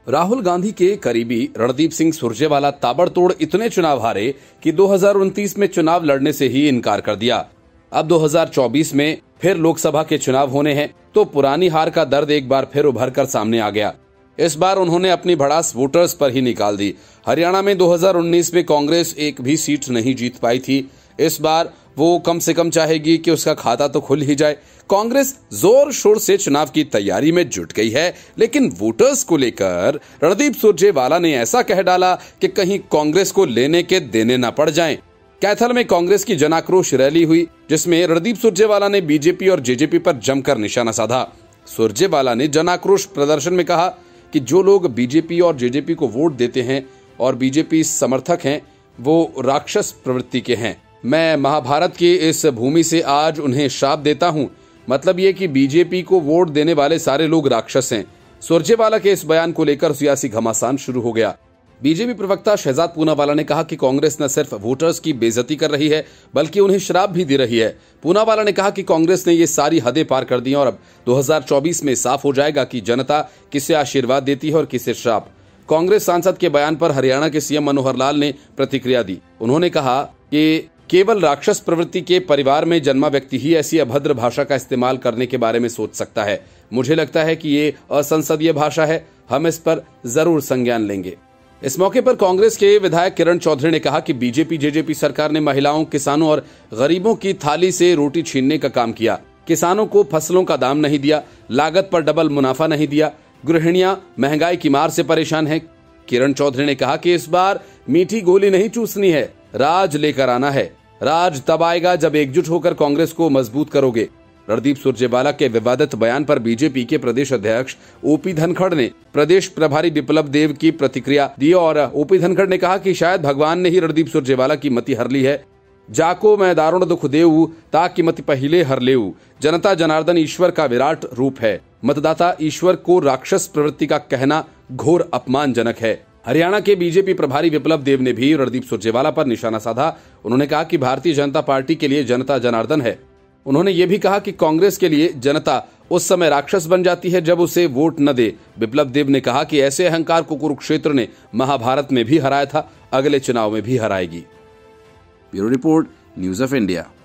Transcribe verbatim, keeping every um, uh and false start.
राहुल गांधी के करीबी रणदीप सिंह सुरजेवाला ताबड़तोड़ इतने चुनाव हारे कि दो हज़ार उनतीस में चुनाव लड़ने से ही इनकार कर दिया। अब दो हज़ार चौबीस में फिर लोकसभा के चुनाव होने हैं तो पुरानी हार का दर्द एक बार फिर उभर कर सामने आ गया। इस बार उन्होंने अपनी भड़ास वोटर्स पर ही निकाल दी। हरियाणा में दो हज़ार उन्नीस में कांग्रेस एक भी सीट नहीं जीत पाई थी। इस बार वो कम से कम चाहेगी कि उसका खाता तो खुल ही जाए। कांग्रेस जोर शोर से चुनाव की तैयारी में जुट गई है, लेकिन वोटर्स को लेकर रणदीप सुरजेवाला ने ऐसा कह डाला कि कहीं कांग्रेस को लेने के देने न पड़ जाएं। कैथल में कांग्रेस की जनाक्रोश रैली हुई, जिसमें रणदीप सुरजेवाला ने बीजेपी और जेजेपी पर जमकर निशाना साधा। सुरजेवाला ने जनाक्रोश प्रदर्शन में कहा कि जो लोग बीजेपी और जेजेपी को वोट देते हैं और बीजेपी समर्थक हैं, वो राक्षस प्रवृत्ति के हैं। मैं महाभारत की इस भूमि से आज उन्हें श्राप देता हूं। मतलब ये कि बीजेपी को वोट देने वाले सारे लोग राक्षस हैं। सुरजेवाला के इस बयान को लेकर सियासी घमासान शुरू हो गया। बीजेपी प्रवक्ता शहजाद पूनावाला ने कहा कि कांग्रेस न सिर्फ वोटर्स की बेइज्जती कर रही है, बल्कि उन्हें श्राप भी दे रही है। पूनावाला ने कहा कि कांग्रेस ने ये सारी हदें पार कर दी और अब दो हज़ार चौबीस में साफ हो जाएगा कि जनता किसे आशीर्वाद देती है और किसे श्राप। कांग्रेस सांसद के बयान पर हरियाणा के सीएम मनोहर लाल ने प्रतिक्रिया दी। उन्होंने कहा कि केवल राक्षस प्रवृत्ति के परिवार में जन्मा व्यक्ति ही ऐसी अभद्र भाषा का इस्तेमाल करने के बारे में सोच सकता है। मुझे लगता है कि ये असंसदीय भाषा है। हम इस पर जरूर संज्ञान लेंगे। इस मौके पर कांग्रेस के विधायक किरण चौधरी ने कहा कि बीजेपी जेजेपी सरकार ने महिलाओं, किसानों और गरीबों की थाली से रोटी छीनने का काम किया। किसानों को फसलों का दाम नहीं दिया, लागत पर डबल मुनाफा नहीं दिया, गृहिणियां महंगाई की मार से परेशान हैं। किरण चौधरी ने कहा कि इस बार मीठी गोली नहीं चूसनी है, राज लेकर आना है। राज तब आएगा जब एकजुट होकर कांग्रेस को मजबूत करोगे। रणदीप सुरजेवाला के विवादित बयान पर बीजेपी के प्रदेश अध्यक्ष ओपी धनखड़ ने प्रदेश प्रभारी विप्लव देव की प्रतिक्रिया दी और ओपी धनखड़ ने कहा कि शायद भगवान ने ही रणदीप सुरजेवाला की मति हर ली है। जाको मैं दारुण दुख देऊ ताकि मति पहिले हर लेऊ। जनता जनार्दन ईश्वर का विराट रूप है। मतदाता ईश्वर को राक्षस प्रवृत्ति का कहना घोर अपमानजनक है। हरियाणा के बीजेपी प्रभारी विप्लव देव ने भी रणदीप सुरजेवाला पर निशाना साधा। उन्होंने कहा कि भारतीय जनता पार्टी के लिए जनता जनार्दन है। उन्होंने ये भी कहा कि कांग्रेस के लिए जनता उस समय राक्षस बन जाती है जब उसे वोट न दे। विप्लव देव ने कहा कि ऐसे अहंकार को कुरुक्षेत्र ने महाभारत में भी हराया था, अगले चुनाव में भी हराएगी। Bureau report, news of India.